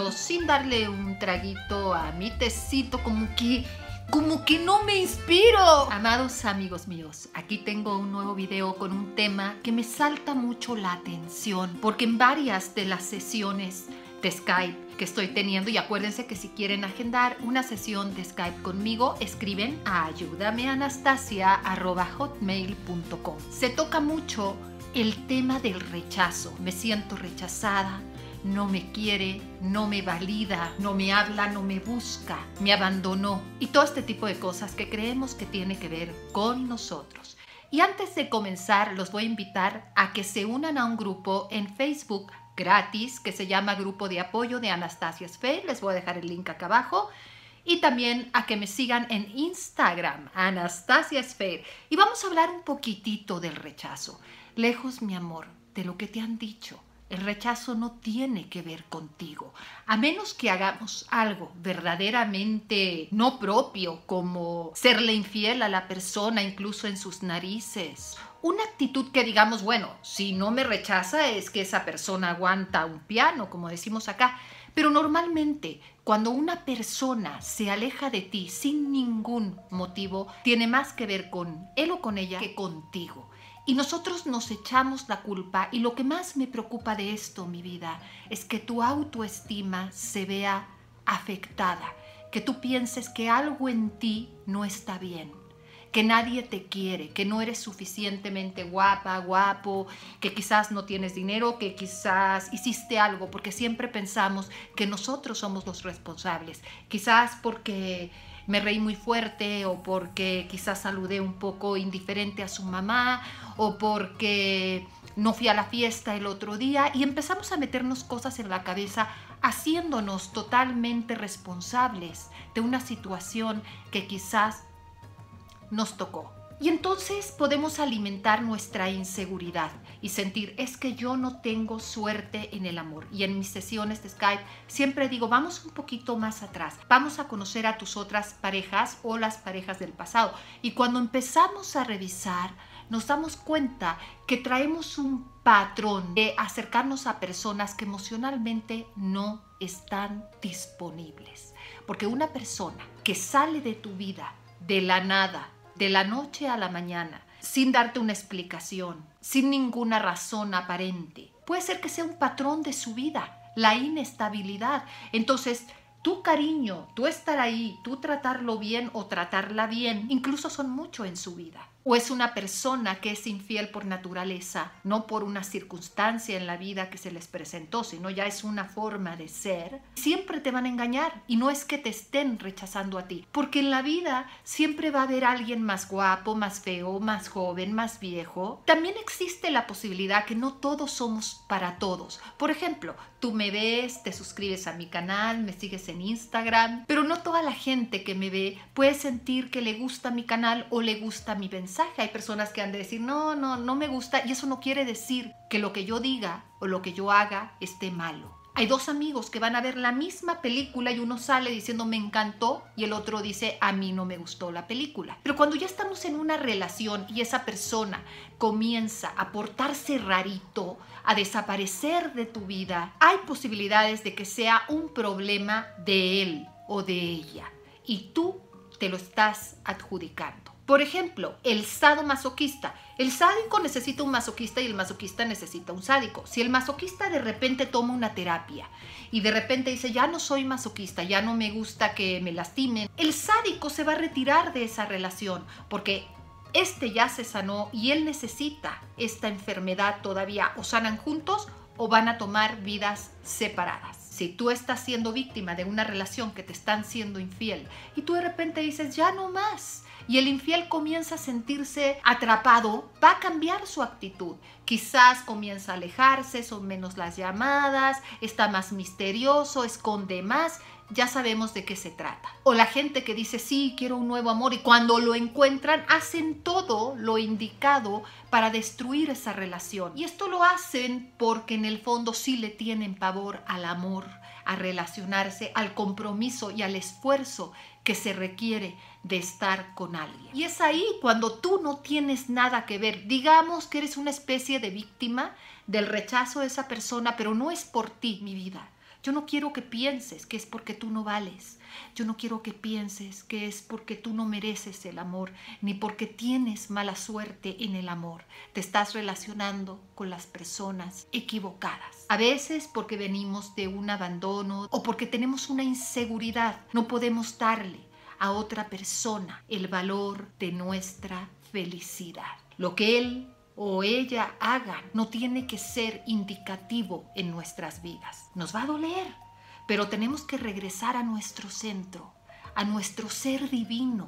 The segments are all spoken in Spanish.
pero sin darle un traguito a mi tecito, como que no me inspiro. Amados amigos míos, aquí tengo un nuevo video con un tema que me salta mucho la atención, porque en varias de las sesiones de Skype que estoy teniendo, y acuérdense que si quieren agendar una sesión de Skype conmigo, escriben a ayudameanastasia@hotmail.com. Se toca mucho el tema del rechazo. Me siento rechazada, no me quiere, no me valida, no me habla, no me busca, me abandonó, y todo este tipo de cosas que creemos que tiene que ver con nosotros. Y antes de comenzar, los voy a invitar a que se unan a un grupo en Facebook gratis que se llama Grupo de Apoyo de Anastasia Sphere. Les voy a dejar el link acá abajo. Y también a que me sigan en Instagram, Anastasia Sphere. Y vamos a hablar un poquitito del rechazo. Lejos, mi amor, de lo que te han dicho, el rechazo no tiene que ver contigo, a menos que hagamos algo verdaderamente no propio, como serle infiel a la persona, incluso en sus narices. Una actitud que digamos, bueno, si no me rechaza es que esa persona aguanta un piano, como decimos acá. Pero normalmente, cuando una persona se aleja de ti sin ningún motivo, tiene más que ver con él o con ella que contigo. Y nosotros nos echamos la culpa, y lo que más me preocupa de esto, mi vida, es que tu autoestima se vea afectada, que tú pienses que algo en ti no está bien, que nadie te quiere, que no eres suficientemente guapa, guapo, que quizás no tienes dinero, que quizás hiciste algo, porque siempre pensamos que nosotros somos los responsables, quizás porque me reí muy fuerte, o porque quizás saludé un poco indiferente a su mamá, o porque no fui a la fiesta el otro día, y empezamos a meternos cosas en la cabeza, haciéndonos totalmente responsables de una situación que quizás nos tocó. Y entonces podemos alimentar nuestra inseguridad y sentir, es que yo no tengo suerte en el amor. Y en mis sesiones de Skype siempre digo, vamos un poquito más atrás, vamos a conocer a tus otras parejas o las parejas del pasado. Y cuando empezamos a revisar, nos damos cuenta que traemos un patrón de acercarnos a personas que emocionalmente no están disponibles. Porque una persona que sale de tu vida de la nada, de la noche a la mañana, sin darte una explicación, sin ninguna razón aparente, puede ser que sea un patrón de su vida, la inestabilidad. Entonces, tu cariño, tu estar ahí, tu tratarlo bien o tratarla bien, incluso son mucho en su vida. O es una persona que es infiel por naturaleza, no por una circunstancia en la vida que se les presentó, sino ya es una forma de ser. Siempre te van a engañar, y no es que te estén rechazando a ti, porque en la vida siempre va a haber alguien más guapo, más feo, más joven, más viejo. También existe la posibilidad que no todos somos para todos. Por ejemplo, tú me ves, te suscribes a mi canal, me sigues en Instagram, pero no toda la gente que me ve puede sentir que le gusta mi canal o le gusta mi mensaje. Hay personas que han de decir, no me gusta, y eso no quiere decir que lo que yo diga o lo que yo haga esté malo. Hay dos amigos que van a ver la misma película y uno sale diciendo me encantó y el otro dice a mí no me gustó la película. Pero cuando ya estamos en una relación y esa persona comienza a portarse rarito, a desaparecer de tu vida, hay posibilidades de que sea un problema de él o de ella y tú te lo estás adjudicando. Por ejemplo, el sadomasoquista. El sádico necesita un masoquista y el masoquista necesita un sádico. Si el masoquista de repente toma una terapia y de repente dice, ya no soy masoquista, ya no me gusta que me lastimen, el sádico se va a retirar de esa relación porque este ya se sanó y él necesita esta enfermedad todavía. O sanan juntos o van a tomar vidas separadas. Si tú estás siendo víctima de una relación que te están siendo infiel y tú de repente dices, ya no más, y el infiel comienza a sentirse atrapado, va a cambiar su actitud. Quizás comienza a alejarse, son menos las llamadas, está más misterioso, esconde más. Ya sabemos de qué se trata. O la gente que dice, sí, quiero un nuevo amor, y cuando lo encuentran, hacen todo lo indicado para destruir esa relación. Y esto lo hacen porque en el fondo sí le tienen pavor al amor, a relacionarse, al compromiso y al esfuerzo que se requiere de estar con alguien. Y es ahí cuando tú no tienes nada que ver. Digamos que eres una especie de víctima del rechazo de esa persona, pero no es por ti, mi vida. Yo no quiero que pienses que es porque tú no vales. Yo no quiero que pienses que es porque tú no mereces el amor, ni porque tienes mala suerte en el amor. Te estás relacionando con las personas equivocadas. A veces porque venimos de un abandono o porque tenemos una inseguridad, no podemos darle a otra persona el valor de nuestra felicidad. Lo que él o ella hagan no tiene que ser indicativo en nuestras vidas. Nos va a doler, pero tenemos que regresar a nuestro centro, a nuestro ser divino,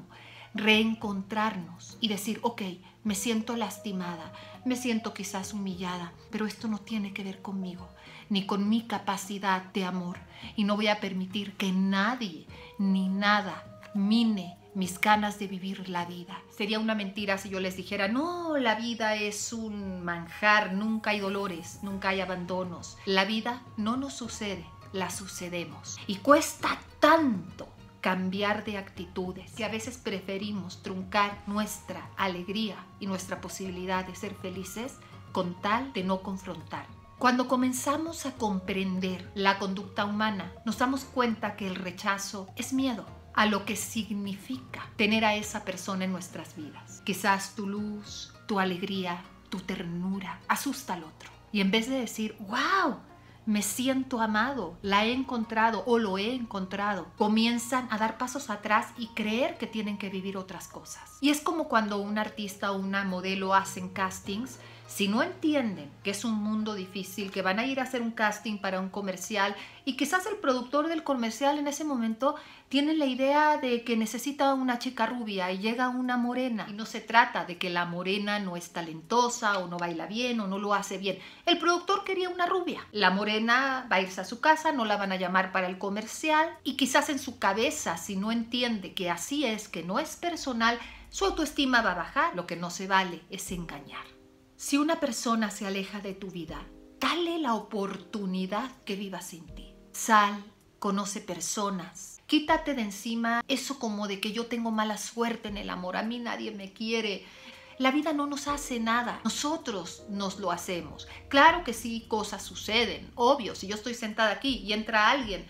reencontrarnos y decir, ok, me siento lastimada, me siento quizás humillada, pero esto no tiene que ver conmigo, ni con mi capacidad de amor, y no voy a permitir que nadie ni nada mine mis ganas de vivir la vida. Sería una mentira si yo les dijera, no, la vida es un manjar, nunca hay dolores, nunca hay abandonos. La vida no nos sucede, la sucedemos. Y cuesta tanto cambiar de actitudes que a veces preferimos truncar nuestra alegría y nuestra posibilidad de ser felices con tal de no confrontar. Cuando comenzamos a comprender la conducta humana, nos damos cuenta que el rechazo es miedo a lo que significa tener a esa persona en nuestras vidas. Quizás tu luz, tu alegría, tu ternura asusta al otro. Y en vez de decir, wow, me siento amado, la he encontrado o lo he encontrado, comienzan a dar pasos atrás y creer que tienen que vivir otras cosas. Y es como cuando un artista o una modelo hacen castings. Si no entienden que es un mundo difícil, que van a ir a hacer un casting para un comercial y quizás el productor del comercial en ese momento tiene la idea de que necesita una chica rubia y llega una morena, y no se trata de que la morena no es talentosa o no baila bien o no lo hace bien. El productor quería una rubia. La morena va a irse a su casa, no la van a llamar para el comercial y quizás en su cabeza, si no entiende que así es, que no es personal, su autoestima va a bajar. Lo que no se vale es engañar. Si una persona se aleja de tu vida, dale la oportunidad que viva sin ti. Sal, conoce personas, quítate de encima eso como de que yo tengo mala suerte en el amor, a mí nadie me quiere. La vida no nos hace nada, nosotros nos lo hacemos. Claro que sí, cosas suceden, obvio. Si yo estoy sentada aquí y entra alguien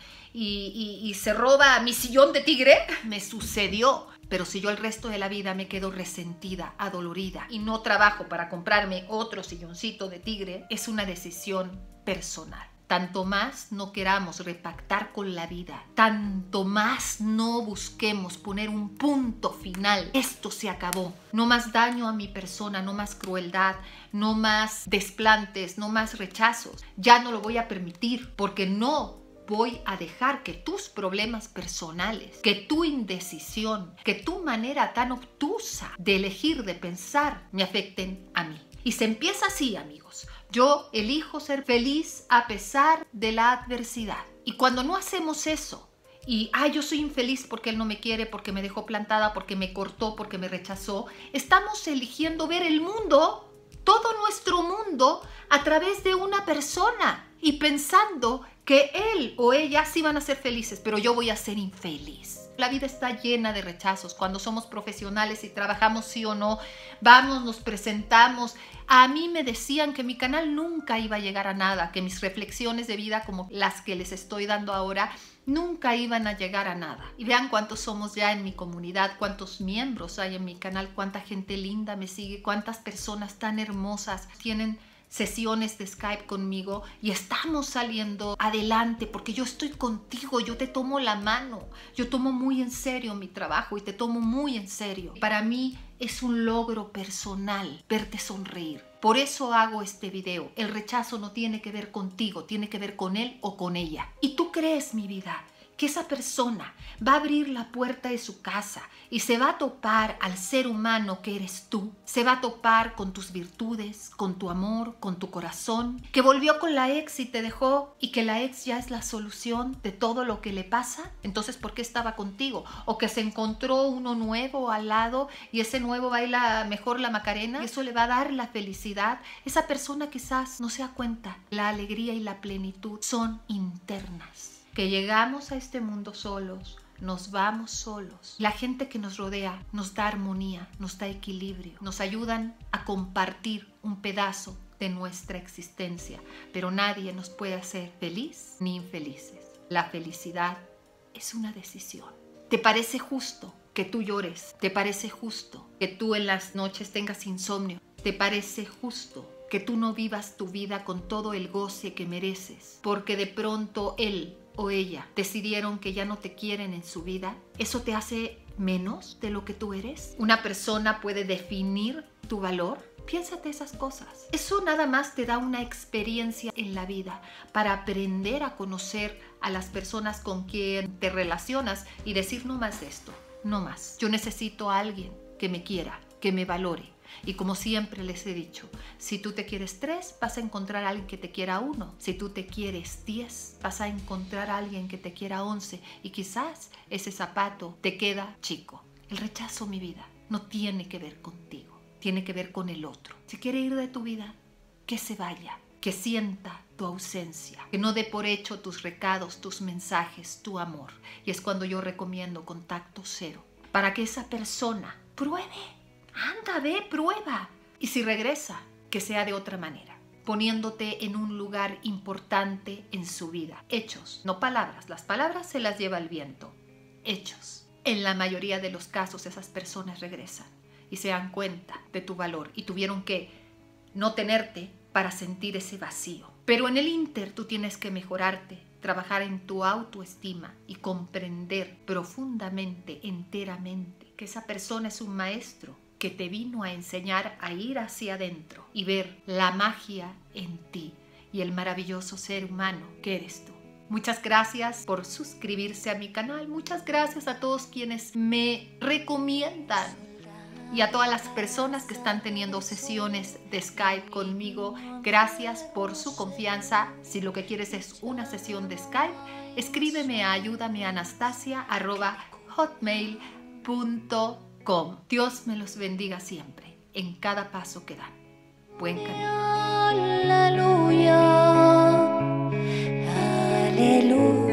y se roba mi sillón de tigre, me sucedió. Pero si yo el resto de la vida me quedo resentida, adolorida y no trabajo para comprarme otro silloncito de tigre, es una decisión personal. Tanto más no queramos repactar con la vida, tanto más no busquemos poner un punto final. Esto se acabó. No más daño a mi persona, no más crueldad, no más desplantes, no más rechazos. Ya no lo voy a permitir porque no voy a dejar que tus problemas personales, que tu indecisión, que tu manera tan obtusa de elegir, de pensar, me afecten a mí. Y se empieza así, amigos. Yo elijo ser feliz a pesar de la adversidad. Y cuando no hacemos eso, y yo soy infeliz porque él no me quiere, porque me dejó plantada, porque me cortó, porque me rechazó, estamos eligiendo ver el mundo, todo nuestro mundo, a través de una persona y pensando que él o ella sí van a ser felices, pero yo voy a ser infeliz. La vida está llena de rechazos. Cuando somos profesionales y trabajamos sí o no, vamos, nos presentamos. A mí me decían que mi canal nunca iba a llegar a nada, que mis reflexiones de vida como las que les estoy dando ahora nunca iban a llegar a nada. Y vean cuántos somos ya en mi comunidad, cuántos miembros hay en mi canal, cuánta gente linda me sigue, cuántas personas tan hermosas tienen sesiones de Skype conmigo y estamos saliendo adelante porque yo estoy contigo, yo te tomo la mano, yo tomo muy en serio mi trabajo y te tomo muy en serio. Para mí es un logro personal verte sonreír. Por eso hago este video. El rechazo no tiene que ver contigo, tiene que ver con él o con ella. Y tú crees, mi vida, que esa persona va a abrir la puerta de su casa y se va a topar al ser humano que eres tú. Se va a topar con tus virtudes, con tu amor, con tu corazón, que volvió con la ex y te dejó y que la ex ya es la solución de todo lo que le pasa. Entonces, ¿por qué estaba contigo? O que se encontró uno nuevo al lado y ese nuevo baila mejor la Macarena y eso le va a dar la felicidad. Esa persona quizás no se da cuenta. La alegría y la plenitud son internas. Que llegamos a este mundo solos, nos vamos solos. La gente que nos rodea nos da armonía, nos da equilibrio, nos ayudan a compartir un pedazo de nuestra existencia, pero nadie nos puede hacer feliz ni infelices. La felicidad es una decisión. ¿Te parece justo que tú llores? ¿Te parece justo que tú en las noches tengas insomnio? ¿Te parece justo que tú no vivas tu vida con todo el goce que mereces? Porque de pronto él o ella decidieron que ya no te quieren en su vida. ¿Eso te hace menos de lo que tú eres? ¿Una persona puede definir tu valor? Piénsate esas cosas. Eso nada más te da una experiencia en la vida para aprender a conocer a las personas con quien te relacionas y decir no más de esto, no más. Yo necesito a alguien que me quiera, que me valore. Y como siempre les he dicho, si tú te quieres 3, vas a encontrar a alguien que te quiera 1. Si tú te quieres 10, vas a encontrar a alguien que te quiera 11. Y quizás ese zapato te queda chico. El rechazo, mi vida, no tiene que ver contigo. Tiene que ver con el otro. Si quiere ir de tu vida, que se vaya. Que sienta tu ausencia. Que no dé por hecho tus recados, tus mensajes, tu amor. Y es cuando yo recomiendo contacto cero. Para que esa persona pruebe. Anda, ve, prueba. Y si regresa, que sea de otra manera, poniéndote en un lugar importante en su vida. Hechos, no palabras. Las palabras se las lleva el viento. Hechos. En la mayoría de los casos esas personas regresan y se dan cuenta de tu valor y tuvieron que no tenerte para sentir ese vacío. Pero en el ínter tú tienes que mejorarte, trabajar en tu autoestima y comprender profundamente, enteramente, que esa persona es un maestro que te vino a enseñar a ir hacia adentro y ver la magia en ti y el maravilloso ser humano que eres tú. Muchas gracias por suscribirse a mi canal. Muchas gracias a todos quienes me recomiendan y a todas las personas que están teniendo sesiones de Skype conmigo. Gracias por su confianza. Si lo que quieres es una sesión de Skype, escríbeme a ayúdameanastasia@hotmail.com. Dios me los bendiga siempre, en cada paso que dan. Buen camino. Aleluya, aleluya.